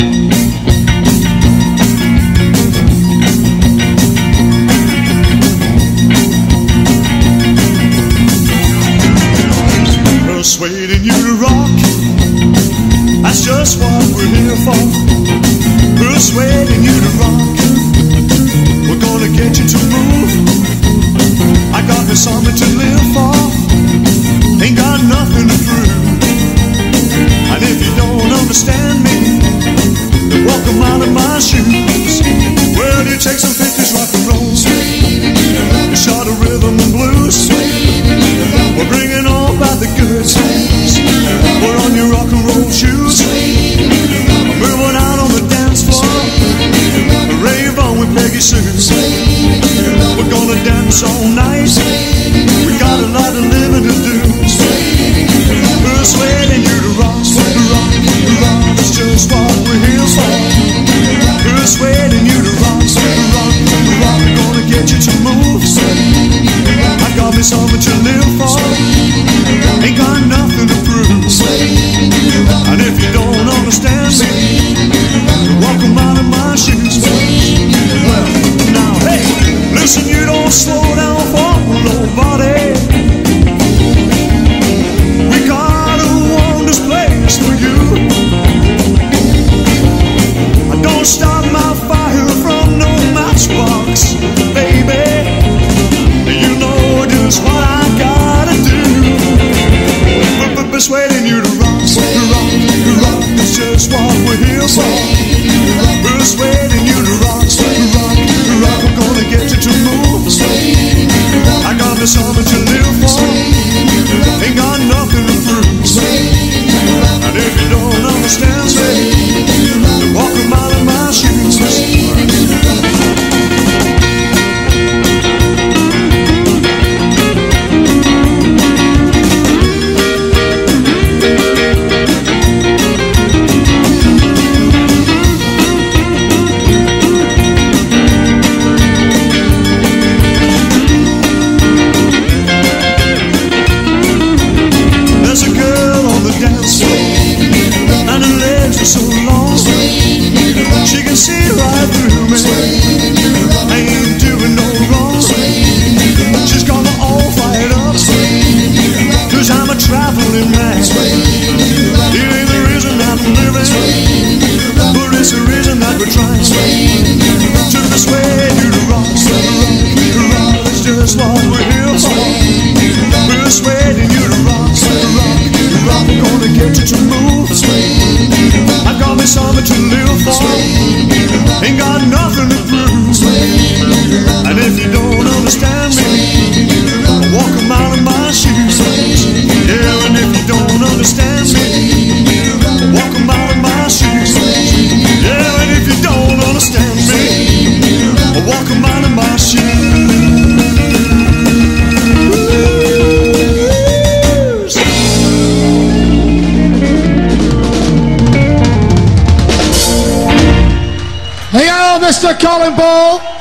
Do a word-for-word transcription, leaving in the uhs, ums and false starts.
Persuading you to rock, that's just what we're here for. Persuading you to rock, we're gonna get you to move. I got me something to live for, ain't got nothing to prove. And if you don't understand me, then walk a mile in my shoes. Well, you take some pictures, rock and roll, a shot of rhythm and blues. We're bringing all back the goods. We're on your rock and roll shoes. Moving out on the dance floor. Rave on with Peggy Sue. We're gonna dance all night. We got a lot of living to do. Persuading you to rock, rock, rock. That's just what we're here for. Persuading you to rock, rock, rock. We're gonna get you to move. I got me something to live for. Ain't got nothing to prove. And if you don't understand me, walk a mile in my shoes. Well, now, hey, listen, you don't slow down for nobody. We got a wondrous place for you. I don't stop my fire from no matchbox, baby. You know just what I gotta do. Persuading you to rock, rock, rock. It's just what we're here for. Persuading you to rock, rock, rock. We're gonna get you to move. I got me something to live for. Ain't got nothing to prove. And if you don't understand me, then walk a mile in my shoes. So long, she can see right through me. I ain't doing no wrong. She's got me all fired up, cause I'm a traveling man. It ain't the reason that I'm living, but it's the reason that we're trying to persuade you to rock, rock, rock. It's just what we're here for. Persuading you to rock, rock, rock. We're gonna get you to move. I got me something to live for. Ain't got nothing to prove. And if you don't understand me, walk a mile in my shoes. Yeah, and if you don't understand me, walk a mile in my shoes. Yeah, and if you don't understand me, walk a mile in my shoes. Mister Colin Ball.